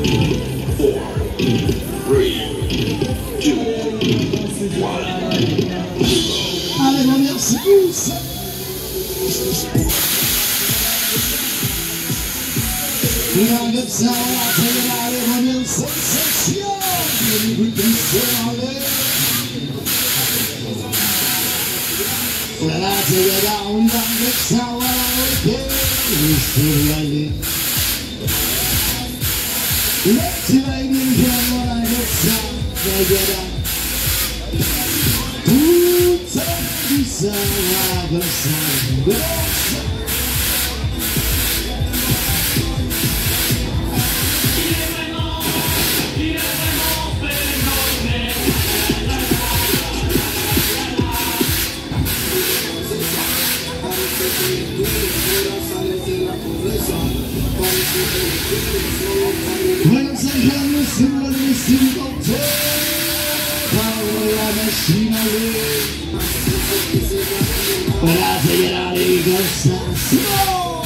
Allez, bon, merci tous. Regarde ça, allez, bon, sensation. Le bruit qui s'enlève. Voilà, Tagada, on va avec ça, voilà, ok. Laissez-le aller. Laissez-le aller, voilà, avec ça, Tagada. Tout ça, tout ça, voilà, comme ça, comme ça. Voyons ça, jamais, c'est moi le messie du compteur. Par la machine à l'eau. Voilà, Tagada, les gars, ça, c'est bon.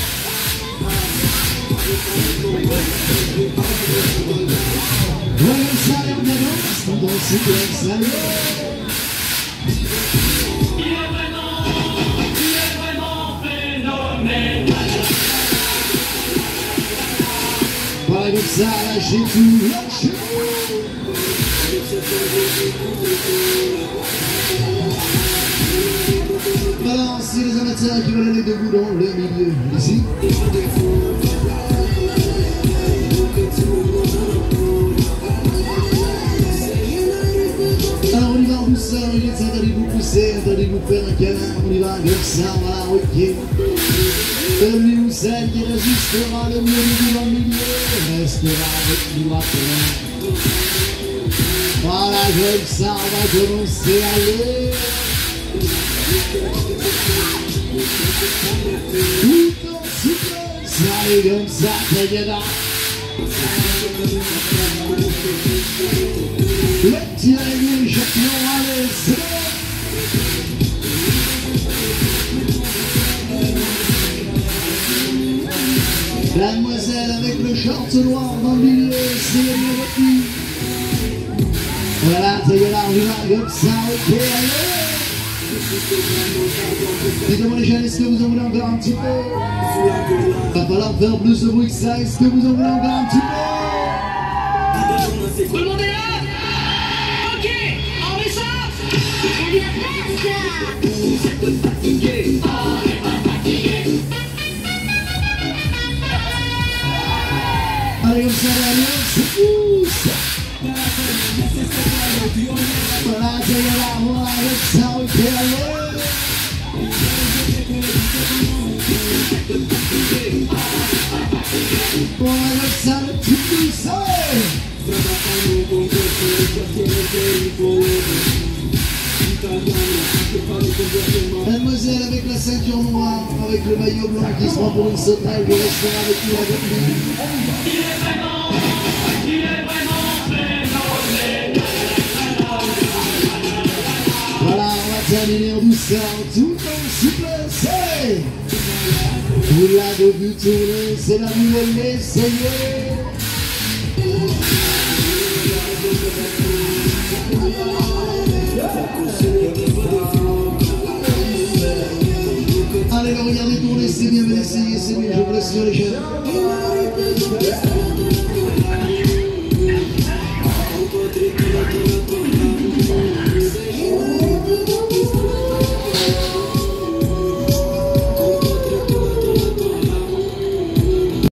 Voyons ça, et on danse, on danse comme ça, Il est vraiment phénoménal. Voilà comme ça, lâchez tout, lâchez tout. Alors, si les amateurs qui veulent aller debout dans le milieu, ici. Alors on y va en douceur, il est temps d'aller vous pousser, d'aller vous faire un câlin, on y va comme ça, voilà, ok. Celui ou celle qui résistera le mieux dans le milieu, restera avec nous après. Voilà, comme ça, on va commencer à aller. Tout en souplesse, allez comme ça, Tagada. Le petit règle champion, allez, c'est bon. La demoiselle avec le short noir dans le milieu, c'est le mieux retenu. Voilà, Tagada, on y va comme ça, ok, allez. Dites-moi les jeunes, est-ce que vous en voulez encore un petit peu? Va falloir faire plus de bruit que ça, est-ce que vous en voulez encore un petit peu? Tout le monde est là? Ok, on met ça. C'est la fête. Vous êtes fatigués. On est pas fatigués. Allez comme ça, allez, c'est pousse. Voilà, Tagada, voilà, avec ça, ok, allez. Bon, avec ça, le petit poussé. Mademoiselle avec la ceinture noire, avec le maillot blanc qui se prend pour une sauterelle, vous resterez avec nous avec lui. Il est vraiment phénoménal. Voilà, on va terminer en douceur, tout en souplesse. Vous l'avez vu tourner, c'est la nouvelle l'essayer. Allez, regardez tourner, c'est bien, essayez, c'est mieux, je vous laisse sur les jeunes.